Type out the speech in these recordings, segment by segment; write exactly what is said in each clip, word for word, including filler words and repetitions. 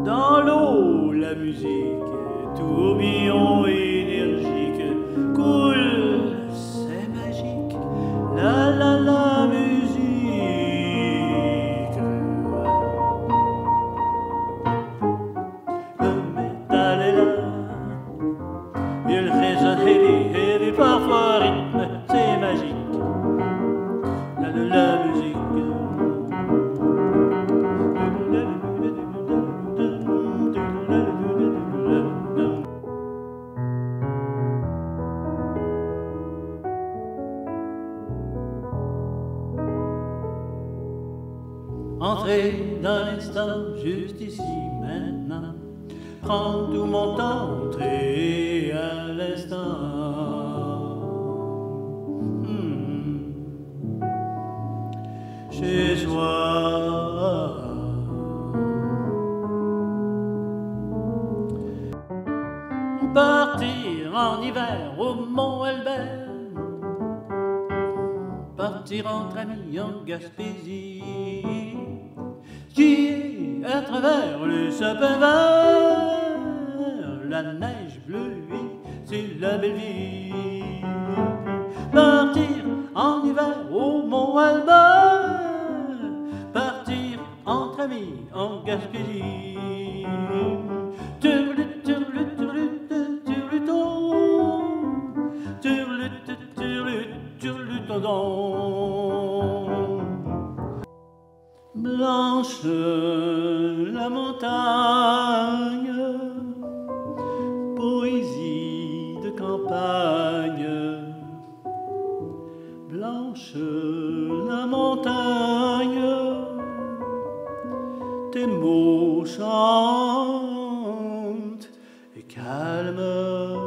Dans l'eau, la musique, tourbillon énergique, coule, c'est magique, la la la musique. Le métal est là, il résonne heavy, heavy, parfois rythme, c'est magique, la la la musique. Entrez dans l'instant, juste ici, maintenant. Prends tout mon temps, entrez à l'instant. Hmm. Chez soi. Partir en hiver au Mont Albert. Partir entre amis en Gaspésie. Skier à travers les sapins verts. La neige bleue, c'est la belle vie. Partir en hiver au Mont Albert. Partir entre amis en Gaspésie. Turlut, turlut, turlut, turluton. Turlut, turlut, turluton. Blanche la montagne, poésie de campagne. Blanche la montagne, tes mots chantent et calment.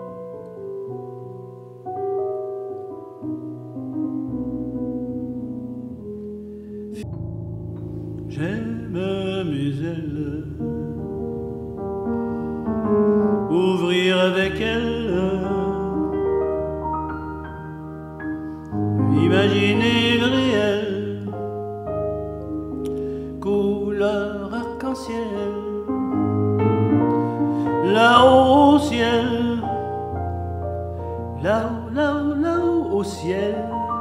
J'aime mes ailes, ouvrir avec elles, imaginer le réel, couleur arc-en-ciel, là-haut au ciel, là-haut, là-haut, là-haut au ciel.